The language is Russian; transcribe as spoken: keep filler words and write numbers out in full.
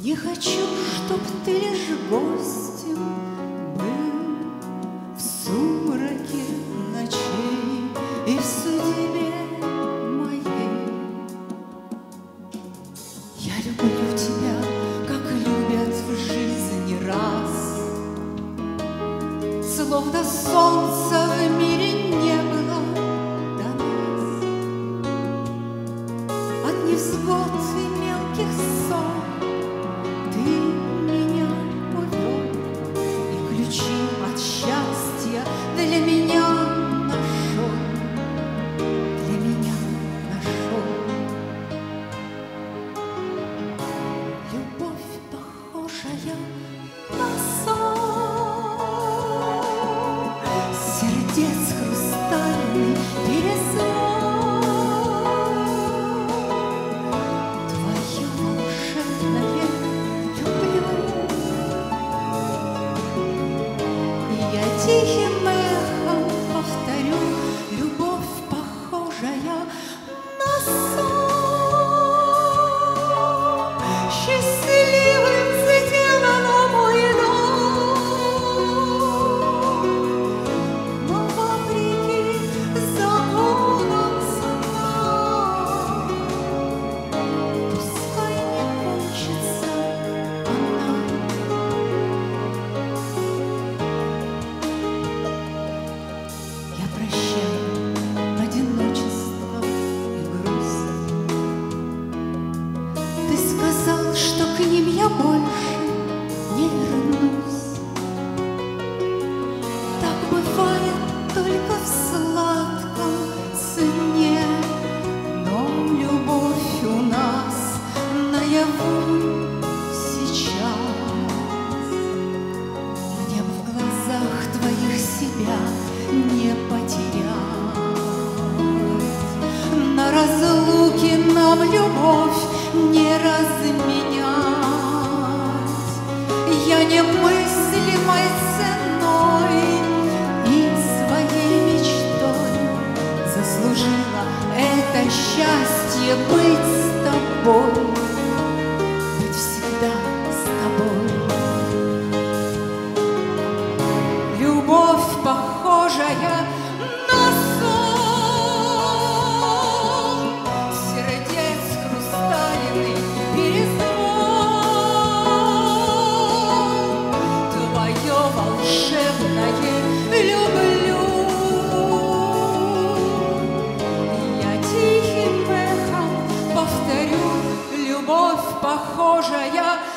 Не хочу, чтоб ты лишь гостем был в сумраке ночей и в судьбе моей. Я люблю тебя, как любят в жизни раз, словно солнца в мире не было до нас. От невзгод и мелких ссор ты меня увел, и ключи от счастья для меня нашел, для меня нашел. Любовь, похожая на сон, сердец хрустальный перезвон, твое волшебное люблю. Я тихим эхом повторю: любовь, похожая на сон, счастливым сделала мой дом, но вопреки законам сна пускай не кончится она. Я прощаю одиночество и грусть. Ты сказал, что к ним я больше не вернусь. Так бывает только в сладком сне, но любовь у нас наяву сейчас. Мне б в глазах твоих себя не потерять, на разлуке нам любовь не разменять. Я немыслимой ценой и своей мечтой заслужила это счастье быть с тобой, быть всегда с тобой. Любовь, похожая на сон, сердец хрустальный перезвон, твое волшебное люблю. Я тихим эхом повторю: любовь, похожая